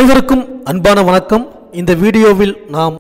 அனைவருக்கும் அன்பான வணக்கம். இந்த வீடியோவில் நாம்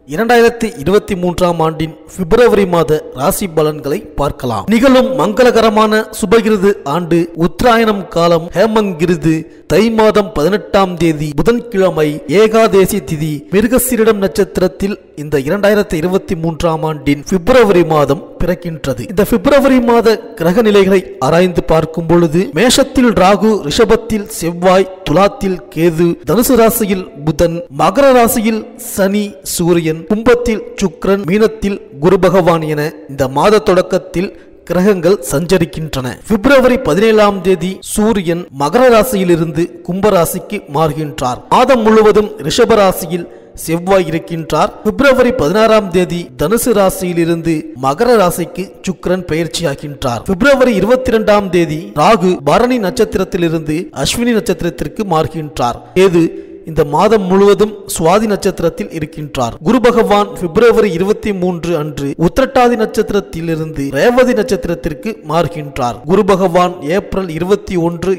2023ஆம் ஆண்டின் பிப்ரவரி மாத ராசி பலன்களை பார்க்கலாம். நிகழும் மங்களகரமான சுபகிருது ஆண்டு உத்தராயணம் காலம் ஹேமங்கிருது தை மாதம் 18ஆம் தேதி புதன்கிழமை ஏகாதேசி திதி மிருகசீரிடம் நட்சத்திரத்தில் இந்த 2023ஆம் ஆண்டின் பிப்ரவரி மாதம் பிறக்கின்றது. இந்த பிப்ரவரி மாத கிரக நிலைகளை ஆராய்ந்து பார்க்கும் பொழுது மேஷத்தில் ராகு, ரிஷபத்தில் செவ்வாய், துலாத்தில் கேது, தனுசு ராசியில் புதன், மகர ராசியில் சனி, சூரியன், கும்பத்தில் சுக்கிரன், மீனத்தில் குரு பகவான் என இந்த மாத தொடக்கத்தில் கிரகங்கள் சஞ்சரிக்கின்றன. பிப்ரவரி 17ஆம் தேதி சூரியன் மகர ராசியிலிருந்து கும்பராசிக்கு மாறுகின்றார். மாதம் முழுவதும் ரிஷப ராசியில் செவ்வாய் இருக்கின்றார். பிப்ரவரி 16ஆம் தேதி தனுசு ராசியிலிருந்து மகர ராசிக்கு சுக்கிரன் பெயர்ச்சியாகின்றார். பிப்ரவரி 22ஆம் தேதி ராகு பரணி நட்சத்திரத்திலிருந்து அஸ்வினி நட்சத்திரத்திற்கு மாறுகின்றார். கேது இந்த மாதம் முழுவதும் சுவாதி நட்சத்திரத்தில் இருக்கின்றார். குரு பகவான் பிப்ரவரி 23 அன்று உத்திரட்டாதி நட்சத்திரத்திலிருந்து ரேவதி நட்சத்திரத்திற்கு மாறுகின்றார். குரு பகவான் ஏப்ரல் 21,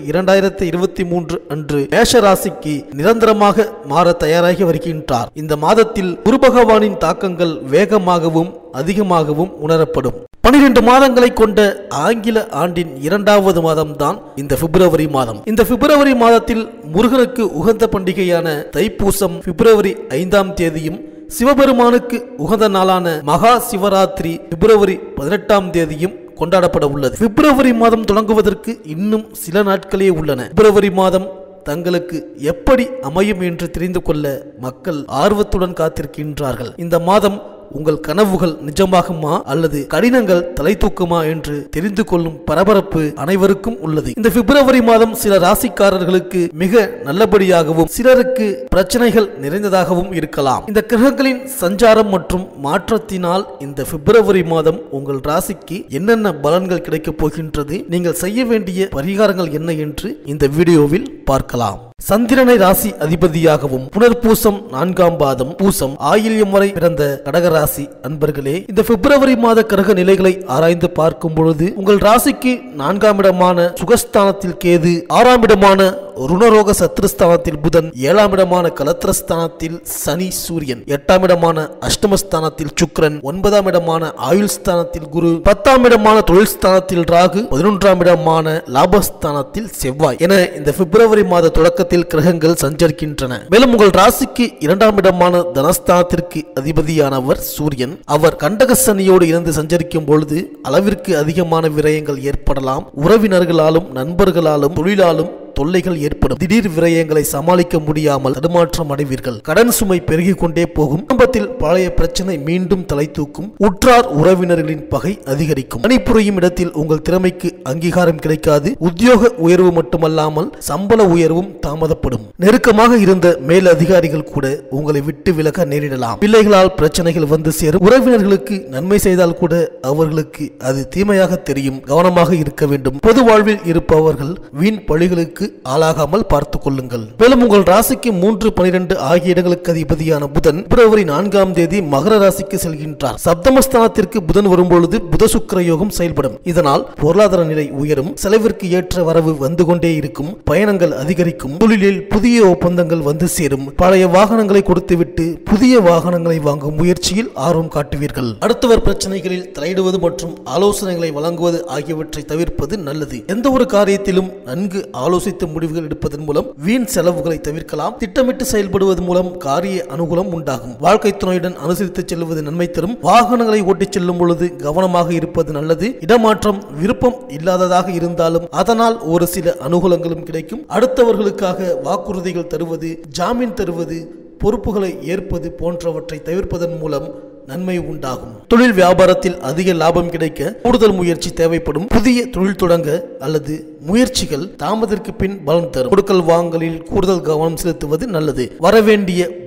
2023 அன்று மேஷ ராசிக்கு நிரந்தரமாக மாற தயாராகி வருகின்றார். இந்த மாதத்தில் குரு பகவானின் தாக்கங்கள் வேகமாகவும் அதிகமாகவும் உணரப்படும். 12 மாதங்களை கொண்ட ஆங்கில ஆண்டின் 2வது மாதம் தான் இந்த பிப்ரவரி மாதம். இந்த பிப்ரவரி மாதத்தில் முருகனுக்கு உகந்த பண்டிகையான தைப்பூசம் பிப்ரவரி 5ஆம் தேதியும், சிவபெருமானுக்கு உகந்த நாளான மகா சிவராத்திரி பிப்ரவரி 18ஆம் தேதியும் கொண்டாடப்பட உள்ளது. பிப்ரவரி மாதம் தொடங்குவதற்கு இன்னும் சில நாட்களே உள்ளன. பிப்ரவரி மாதம் தங்களுக்கு எப்படி அமையும் என்று தெரிந்து கொள்ள மக்கள் ஆர்வத்துடன் காத்திருக்கின்றார்கள். இந்த மாதம் உங்கள் கனவுகள் நிஜமாகுமா அல்லது கடினங்கள் தலை தூக்குமா என்று தெரிந்து கொள்ளும் பரபரப்பு அனைவருக்கும் உள்ளது. இந்த பிப்ரவரி மாதம் சில ராசிக்காரர்களுக்கு மிக நல்லபடியாகவும் சிலருக்கு பிரச்சனைகள் நிறைந்ததாகவும் இருக்கலாம். இந்த கிரகங்களின் சஞ்சாரம் மற்றும் மாற்றத்தினால் இந்த பிப்ரவரி மாதம் உங்கள் ராசிக்கு என்னென்ன பலன்கள் கிடைக்கப் போகின்றது, நீங்கள் செய்ய வேண்டிய பரிகாரங்கள் என்ன என்று இந்த வீடியோவில் பார்க்கலாம். சந்திரனை ராசி அதிபதியாகவும் புனர்பூசம் 4ஆம் பாதம் பூசம் ஆயில்யம் வரை பிறந்த கடகராசி அன்பர்களே, இந்த பிப்ரவரி மாத கிரக நிலைகளை ஆராய்ந்து பார்க்கும் பொழுது உங்கள் ராசிக்கு 4ஆம் இடமான சுகஸ்தானத்தில் கேது, 6ஆம் இடமான ருணரோக சத்ருஸ்தானத்தில் புதன், 7ஆம் இடமான கலத்திரஸ்தானத்தில் சனி சூரியன், 8ஆம் இடமான அஷ்டமஸ்தானத்தில் சுக்கிரன், 9ஆம் இடமான ஆயுள் ஸ்தானத்தில் குரு, 10ஆம் இடமான தொழில் ஸ்தானத்தில் ராகு, 11ஆம் இடமான லாபஸ்தானத்தில் செவ்வாய் என இந்த பிப்ரவரி மாத தொடக்கத்தில் கிரகங்கள் சஞ்சரிக்கின்றன. மேலும் உங்கள் ராசிக்கு 2ஆம் இடமான தனஸ்தானத்திற்கு அதிபதியானவர் சூரியன். அவர் கண்டக சனியோடு இணைந்து சஞ்சரிக்கும் பொழுது அளவிற்கு அதிகமான விரயங்கள் ஏற்படலாம். உறவினர்களாலும் நண்பர்களாலும் தொழிலாலும் தொல்லைகள் ஏற்படும். திடீர் விரயங்களை சமாளிக்க முடியாமல் தடுமாற்றம் அடைவீர்கள். கடன் சுமை பெருகிக் கொண்டே போகும். குடும்பத்தில் பழைய பிரச்சனை மீண்டும் தலை தூக்கும். உற்றார் உறவினர்களின் பகை அதிகரிக்கும். பணிபுரியும் இடத்தில் உங்கள் திறமைக்கு அங்கீகாரம் கிடைக்காது. உத்தியோக உயர்வு மட்டுமல்லாமல் சம்பள உயர்வும் தாமதப்படும். நெருக்கமாக இருந்த மேல் அதிகாரிகள் கூட உங்களை விட்டு விலக நேரிடலாம். பிள்ளைகளால் பிரச்சனைகள் வந்து சேரும். உறவினர்களுக்கு நன்மை செய்தால் கூட அவர்களுக்கு அது தீமையாக தெரியும். கவனமாக இருக்க வேண்டும். பொது வாழ்வில் இருப்பவர்கள் வீண் பழிகளுக்கு ஆளாகாமல் பார்த்துக் கொள்ளுங்கள். மேலும் உங்கள் ராசிக்கு 3, 12 ஆகிய இடங்களுக்கு அதிபதியான புதன் பிப்ரவரி 4ஆம் தேதி மகர ராசிக்கு செல்கின்றார். சப்தமஸ்தானத்திற்கு புதன் வரும்பொழுது புத சுக்கிர யோகம் செயல்படும். இதனால் பொருளாதார நிலை உயரும். செலவிற்கு ஏற்ற வரவு வந்து கொண்டே இருக்கும். பயணங்கள் அதிகரிக்கும். தொழிலில் புதிய ஒப்பந்தங்கள் வந்து சேரும். பழைய வாகனங்களை கொடுத்துவிட்டு புதிய வாகனங்களை வாங்கும் முயற்சியில் ஆர்வம் காட்டுவீர்கள். அடுத்தவர் பிரச்சனைகளில் தலையிடுவது மற்றும் ஆலோசனைகளை வழங்குவது ஆகியவற்றை தவிர்ப்பது நல்லது. எந்த ஒரு காரியத்திலும் நன்கு ஆலோசித்து முடிவுகள் எடுப்பதன் மூலம் வீண் செலவுகளை தவிர்க்கலாம். திட்டமிட்டு செயல்படுவது மூலம் காரிய அனுகூலம் உண்டாகும். வாழ்க்கை துணையுடன் அனுசரித்து செல்வது நன்மை தரும். வாகனங்களை ஓட்டிச் செல்லும் பொழுது கவனமாக இருப்பது நல்லது. இடமாற்றம் விருப்பம் இல்லாததாக இருந்தாலும் அதனால் ஒரு சில அனுகூலங்களும் கிடைக்கும். அடுத்தவர்களுக்காக வாக்குறுதிகள் தருவது, ஜாமீன் தருவது, பொறுப்புகளை ஏற்பது போன்றவற்றை தவிர்ப்பதன் மூலம் நன்மை உண்டாகும். தொழில் வியாபாரத்தில் அதிக லாபம் கிடைக்க கூடுதல் முயற்சி தேவைப்படும். புதிய தொழில் தொடங்க அல்லது முயற்சிகள் தாமதத்திற்கு பின் பலன் தரும். கொடுக்கல் வாங்கலில் கூடுதல் கவனம் செலுத்துவது நல்லது. வரவேண்டிய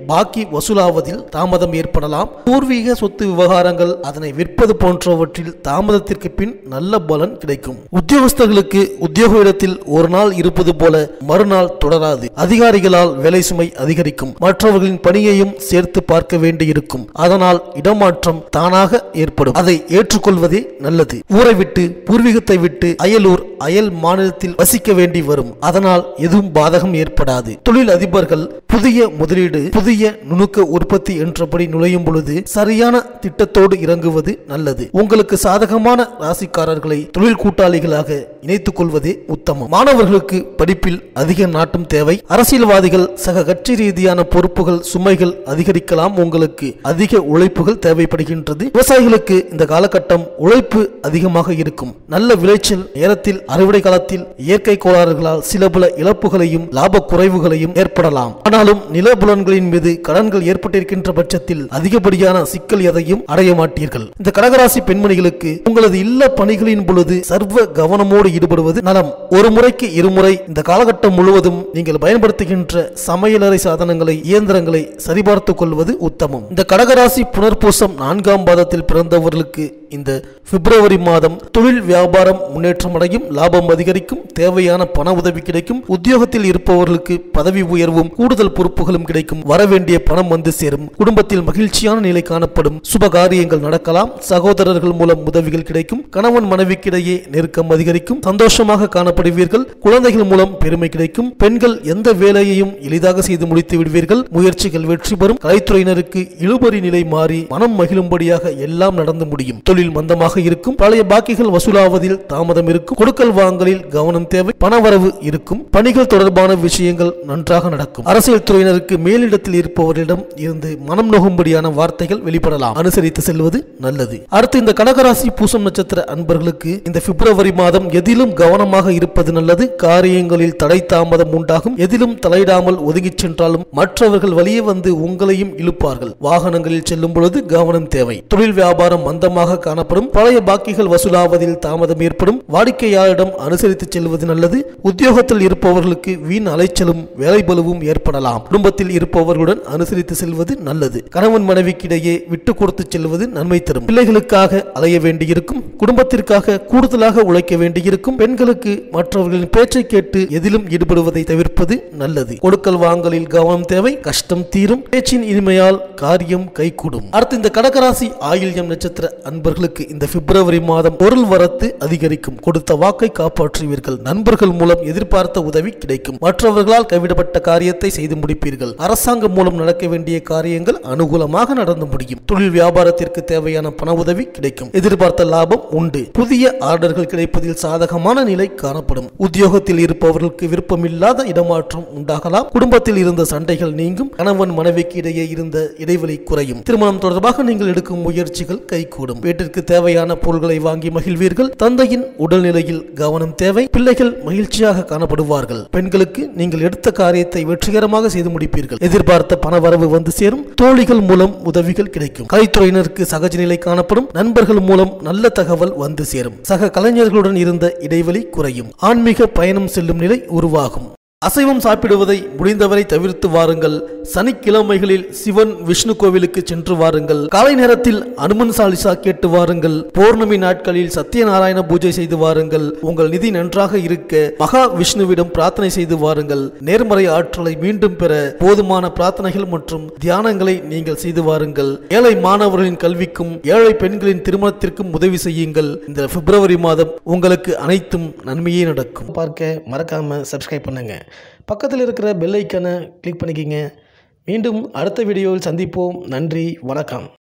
பாக்கி வசூலாவதில் தாமதம் ஏற்படலாம். பூர்வீக சொத்து விவகாரங்கள், அதனை விற்பது போன்றவற்றில் தாமதத்திற்கு பின் நல்ல பலன் கிடைக்கும். உத்தியோகஸ்தர்களுக்கு உத்தியோக இடத்தில் ஒரு நாள் இருப்பது போல மறுநாள் தொடராது. அதிகாரிகளால் வேலை சுமை அதிகரிக்கும். மற்றவர்களின் பணியையும் சேர்த்து பார்க்க வேண்டியிருக்கும். அதனால் இடமாற்றம் தானாக ஏற்படும். அதை ஏற்றுக்கொள்வதே நல்லது. ஊரை விட்டு, பூர்வீகத்தை விட்டு அயலூர், அயல் மாநிலத்தில் வசிக்க வேண்டி வரும். அதனால் எதுவும் பாதகம் ஏற்படாது. தொழில் அதிபர்கள் புதிய முதலீடு, புதிய நுணுக்க உற்பத்தி என்றபடி நுழையும் பொழுது சரியான திட்டத்தோடு இறங்குவது நல்லது. உங்களுக்கு சாதகமான ராசிக்காரர்களை தொழில் கூட்டாளிகளாக இணைத்துக் கொள்வதே உத்தமம். மாணவர்களுக்கு படிப்பில் அதிக நாட்டம் தேவை. அரசியல்வாதிகள் சக கட்சி ரீதியான பொறுப்புகள், சுமைகள் அதிகரிக்கலாம். உங்களுக்கு அதிக உழைப்புகள் தேவைப்படுகின்றது. விவசாயிகளுக்கு இந்த காலகட்டம் உழைப்பு அதிகமாக இருக்கும். நல்ல விளைச்சல் நேரத்தில், அறுவடை காலத்தில் இயற்கை கோளாறுகளால் சில பல இழப்புகளையும் லாப குறைவுகளையும் ஏற்படலாம். ஆனாலும் நிலபுலன்களின் மீது கடன்கள் ஏற்பட்டிருக்கின்ற பட்சத்தில் அதிகப்படியான சிக்கல் எதையும் அடைய மாட்டீர்கள். இந்த கடகராசி பெண்மணிகளுக்கு உங்களது இல்ல பணிகளின் பொழுது சர்வ கவனமோடு ஈடுபடுவது நலம். ஒரு முறைக்கு இருமுறை இந்த காலகட்டம் முழுவதும் நீங்கள் பயன்படுத்துகின்ற சமையலறை சாதனங்களை, இயந்திரங்களை சரிபார்த்துக் கொள்வது உத்தமம். இந்த கடகராசி புனர்பூசம் 4ஆம் பாதத்தில் பிறந்தவர்களுக்கு இந்த பிப்ரவரி மாதம் தொழில் வியாபாரம் முன்னேற்றம் அடையும். லாபம் அதிகரிக்கும். தேவையான பண உதவி கிடைக்கும். உத்தியோகத்தில் இருப்பவர்களுக்கு பதவி உயர்வும் கூடுதல் பொறுப்புகளும் கிடைக்கும். வரவேண்டிய பணம் வந்து சேரும். குடும்பத்தில் மகிழ்ச்சியான நிலை காணப்படும். சுப காரியங்கள் நடக்கலாம். சகோதரர்கள் மூலம் உதவிகள் கிடைக்கும். கணவன் மனைவிக்கிடையே நெருக்கம் அதிகரிக்கும். சந்தோஷமாக காணப்படுவீர்கள். குழந்தைகள் மூலம் பெருமை கிடைக்கும். பெண்கள் எந்த வேலையையும் எளிதாக செய்து முடித்து விடுவீர்கள். முயற்சிகள் வெற்றி பெறும். கலைத்துறையினருக்கு இழுபறி நிலை மாறி மனம் மகிழும்படியாக எல்லாம் நடந்து முடியும். தொழில் மந்தமாக இருக்கும். பழைய பாக்கிகள் வசூலாவதில் தாமதம் இருக்கும். கொடுக்கல் வாங்கலில் கவனம் தேவை. பணவரவு இருக்கும். பணிகள் தொடர்பான விஷயங்கள் நன்றாக நடக்கும். அரசியல் துறையினருக்கு மேலிடத்தில் இருப்பவரிடம் இருந்து மனம் நோகும்படியான வார்த்தைகள் வெளிப்படலாம். அனுசரித்து செல்வது நல்லது. அடுத்து இந்த கடகராசி பூசம் நட்சத்திர அன்பர்களுக்கு இந்த பிப்ரவரி மாதம் எதிலும் கவனமாக இருப்பது நல்லது. காரியங்களில் தடை தாமதம் உண்டாகும். எதிலும் தலையிடாமல் ஒதுங்கி சென்றாலும் மற்றவர்கள் வழியே வந்து உங்களையும் இழுப்பார்கள். வாகனங்களில் செல்லும் பொழுது கவனம் தேவை. தொழில் வியாபாரம் மந்தமாக காணப்படும். பழைய பாக்கிகள் வசூலாவதில் தாமதம் ஏற்படும். வாடிக்கையாளரிடம் அனுசரித்து செல்வது நல்லது. உத்தியோகத்தில் இருப்பவர்களுக்கு வீண் அலைச்சலும் வேலை பலுவும் ஏற்படலாம். குடும்பத்தில் இருப்பவர்களுடன் அனுசரித்து செல்வது நல்லது. கணவன் மனைவிக்கிடையே விட்டு கொடுத்து செல்வது நன்மை தரும். பிள்ளைகளுக்காக அலைய வேண்டியிருக்கும். குடும்பத்திற்காக கூடுதலாக உழைக்க வேண்டியிருக்கும். பெண்களுக்கு மற்றவர்களின் பேச்சை கேட்டு எதிலும் ஈடுபடுவதை தவிர்ப்பது நல்லது. கொடுக்கல் வாங்கலில் கவனம் தேவை. கஷ்டம் தீரும். பேச்சின் இனிமையால் காரியம் கைகூடும். அடுத்து இந்த கடகராசி ஆயில்யம் நட்சத்திர அன்பர்களுக்கு இந்த பிப்ரவரி மாதம் பொருள் வரத்து அதிகரிக்கும். கொடுத்த வாக்கை காப்பாற்றுவீர்கள். நண்பர்கள் மூலம் எதிர்பார்த்த உதவி கிடைக்கும். மற்றவர்களால் கைவிடப்பட்ட காரியத்தை செய்து முடிப்பீர்கள். அரசாங்கம் மூலம் நடக்க வேண்டிய காரியங்கள் அனுகூலமாக நடந்து முடியும். தொழில் வியாபாரத்திற்கு தேவையான பண உதவி கிடைக்கும். எதிர்பார்த்த லாபம் உண்டு. புதிய ஆர்டர்கள் கிடைப்பதில் சாதகமான நிலை காணப்படும். உத்தியோகத்தில் இருப்பவர்களுக்கு விருப்பமில்லாத இடமாற்றம் உண்டாகலாம். குடும்பத்தில் இருந்த சண்டைகள் நீங்கும். கணவன் மனைவிக்கு இடையே இருந்த இடைவெளி குறையும். திருமணம் தொடர்பாக நீங்கள் எடுக்கும் முயற்சிகள் கைகூடும். வீட்டிற்கு தேவையான பொருட்களை வாங்கி மகிழ்வீர்கள். தந்தையின் உடல்நிலையில் கவனம் தேவை. பிள்ளைகள் மகிழ்ச்சியாக காணப்படுவார்கள். பெண்களுக்கு நீங்கள் எடுத்த காரியத்தை வெற்றிகரமாக செய்து முடிப்பீர்கள். எதிர்பார்த்த பண வரவு வந்து சேரும். தோழிகள் மூலம் உதவிகள் கிடைக்கும். கலைத்துறையினருக்கு சகஜ நிலை காணப்படும். நண்பர்கள் மூலம் நல்ல தகவல் வந்து சேரும். சக கலைஞர்களுடன் இருந்த இடைவெளி குறையும். ஆன்மீக பயணம் செல்லும் நிலை உருவாகும். அசைவம் சாப்பிடுவதை முடிந்தவரை தவிர்த்து வாருங்கள். சனிக்கிழமைகளில் சிவன், விஷ்ணு கோவிலுக்கு சென்று வாருங்கள். காலை நேரத்தில் அனுமன் சாலிசா கேட்டு வாருங்கள். பௌர்ணமி நாட்களில் சத்யநாராயண பூஜை செய்து வாருங்கள். உங்கள் நிதி நன்றாக இருக்க மகா விஷ்ணுவிடம் பிரார்த்தனை செய்து வாருங்கள். நேர்மறை ஆற்றலை மீண்டும் பெற போதுமான பிரார்த்தனைகள் மற்றும் தியானங்களை நீங்கள் செய்து வாருங்கள். ஏழை மாணவர்களின் கல்விக்கும் ஏழை பெண்களின் திருமணத்திற்கும் உதவி செய்யுங்கள். இந்த பிப்ரவரி மாதம் உங்களுக்கு அனைத்தும் நன்மையே நடக்கும். பார்க்க மறக்காம சப்ஸ்கிரைப் பண்ணுங்க. பக்கத்தில் இருக்கிற பெல் ஐக்கானை கிளிக் பண்ணிக்கிங்க. மீண்டும் அடுத்த வீடியோவில் சந்திப்போம். நன்றி, வணக்கம்.